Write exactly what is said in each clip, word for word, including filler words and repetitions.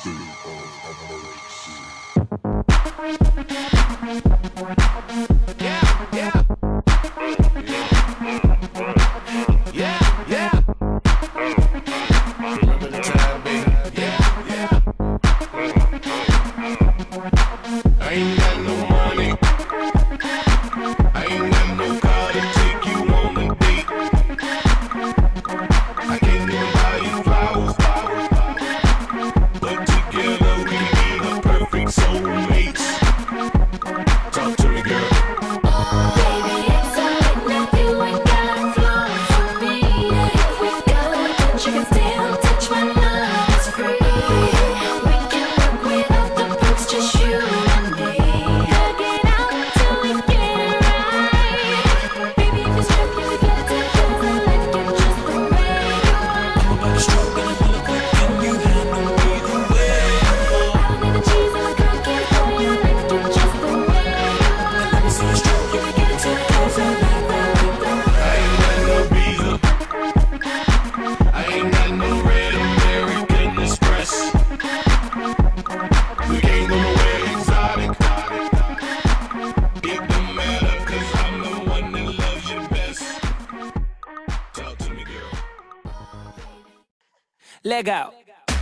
Leg out.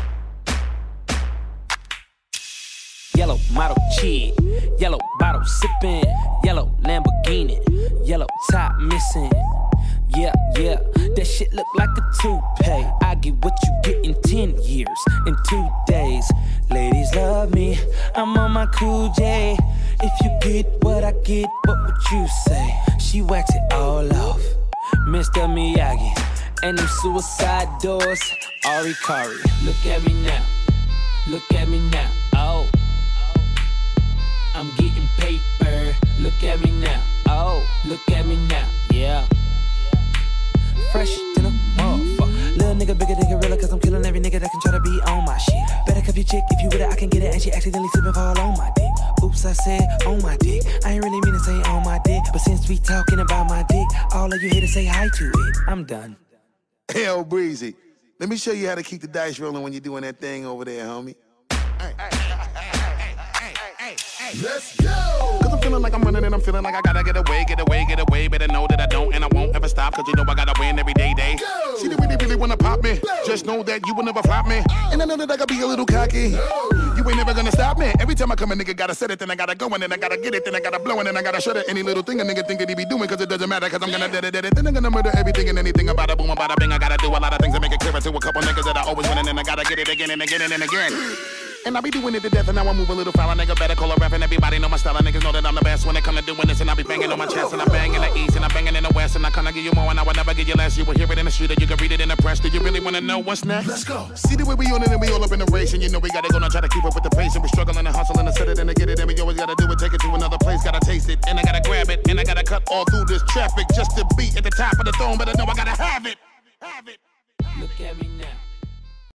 Yellow model cheat, yellow bottle sipping, yellow Lamborghini, yellow top missing. Yeah, yeah, that shit look like a toupee. I get what you get in ten years, in two days. Ladies love me, I'm on my cool J. If you get what I get, what would you say? She wax it all off, Mister Miyagi. And them suicide doors, Ari Kari. Look at me now, look at me now, oh. I'm getting paper, look at me now, oh. Look at me now, yeah. Fresh than a motherfucker. Little nigga bigger than gorilla, cause I'm killing every nigga that can try to be on my shit. Better cuff your chick, if you with it, I can get it. And she accidentally slip and fall on my dick. Oops, I said on my dick. I ain't really mean to say on my dick, but since we talking about my dick, all of you here to say hi to it. I'm done. Hell, Breezy, let me show you how to keep the dice rolling when you're doing that thing over there, homie. Hey, hey, hey, hey, hey, hey, let's go! Cause I'm feeling like I'm running and I'm feeling like I gotta get away, get away, get away. Better know that I don't and I won't ever stop, cause you know I gotta win every day, day. Go. See, they really, really wanna pop me. Go. Just know that you will never flop me. Oh. And I know that I gotta be a little cocky. No. You ain't never gonna stop me. Every time I come, a nigga gotta set it, then I gotta go, and then I gotta get it, then I gotta blow, and then I gotta shut it. Any little thing a nigga think that he be doing, cause it doesn't matter, cause I'm gonna dead it, dead it. Then I'm gonna murder everything and anything about a boom, about a bing. I gotta do a lot of things to make it clearer to a couple niggas that I always win, and then I gotta get it again and again and again. And I be doing it to death, and now I move a little foul. A nigga better call a ref, and everybody know my style. And niggas know that I'm the best when it come to doing this. And I be banging on my chest, and I bang in the east, and I banging in the west. And I kinda give you more, and I would never give you less. You will hear it in the street, or you can read it in the press. Do you really wanna know what's next? Let's go. See the way we on it, and we all up in the race. And you know we gotta go now, try to keep up with the pace. And we struggling and hustling to set it and to get it. And we always gotta do it, take it to another place. Gotta taste it, and I gotta grab it. And I gotta cut all through this traffic just to be at the top of the throne. But I know I gotta have it. Have it. Look at me